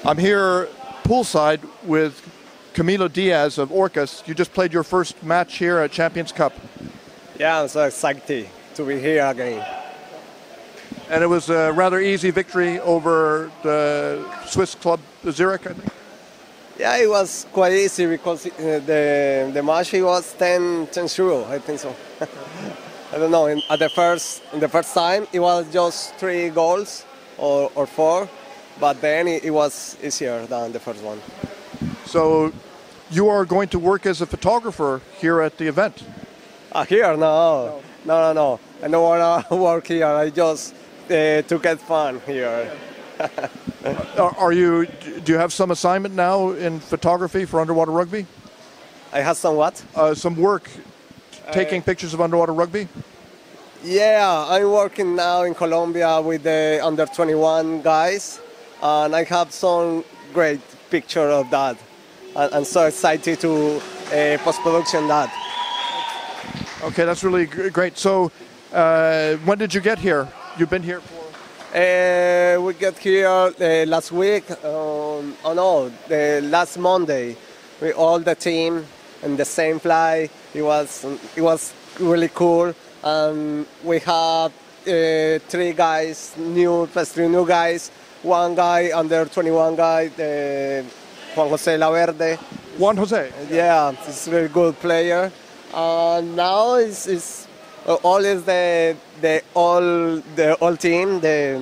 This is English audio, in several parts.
I'm here poolside with Camilo Diaz of Orcas. You just played your first match here at Champions Cup. Yeah, I'm so excited to be here again. And it was a rather easy victory over the Swiss club Zurich, I think. Yeah, it was quite easy because the match was 10-0, I think so. I don't know. In the first time, it was just 3 goals or 4, but then it was easier than the first one. So you are going to work as a photographer here at the event? Here? No. I don't want to work here. I just to get fun here. Do you have some assignment now in photography for underwater rugby? I have some what? Some work taking pictures of underwater rugby? Yeah, I'm working now in Colombia with the under 21 guys, and I have some great picture of that. I'm so excited to post-production that. Okay, that's really great. So when did you get here? You've been here for? We got here last week. Last Monday. We all the team in the same flight. It was really cool. We have 3 guys, new guys. 1 guy under 21 guy, Juan Jose Laverde. Juan Jose. Yeah, he's a very good player. Now it's all is the whole team.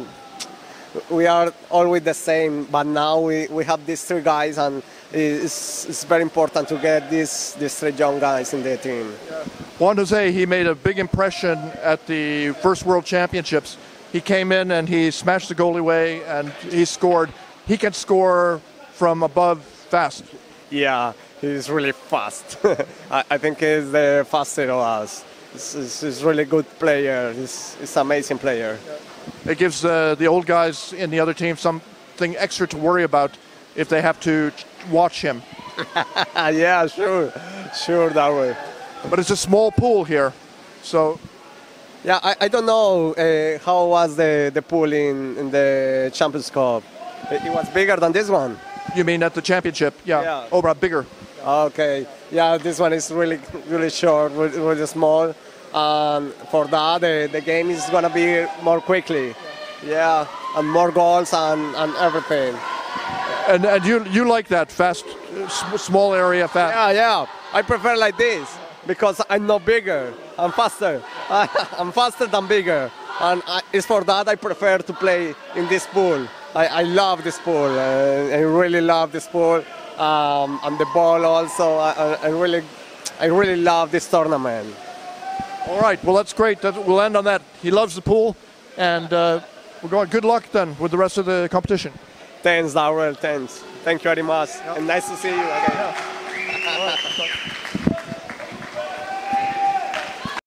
We are always the same, but now we have these 3 guys, and it's very important to get these 3 young guys in the team. Yeah. Juan Jose, he made a big impression at the first World Championships. He came in and he smashed the goalie away, and he scored. He can score from above fast. Yeah, he's really fast. I think he's the fastest of us. He's a really good player. He's an amazing player. It gives the old guys in the other team something extra to worry about if they have to watch him. Yeah, sure that way. But it's a small pool here, so. Yeah, I don't know how was the pool in the Champions Cup. It was bigger than this one. You mean at the championship? Yeah. Oh, but bigger. Okay. Yeah, this one is really short, really small. For that, the game is gonna be more quickly. Yeah, and more goals and everything. And you like that fast, small area, fast? Yeah. I prefer like this because I'm not bigger. I'm faster. I'm faster than bigger. And it's for that I prefer to play in this pool. I love this pool. I really love this pool. And the ball also. I really love this tournament. All right. Well, that's great. We'll end on that. He loves the pool, and we're going. Good luck then with the rest of the competition. Thanks, Darrell. Thanks. Thank you very much. Yeah. And nice to see you again. Yeah.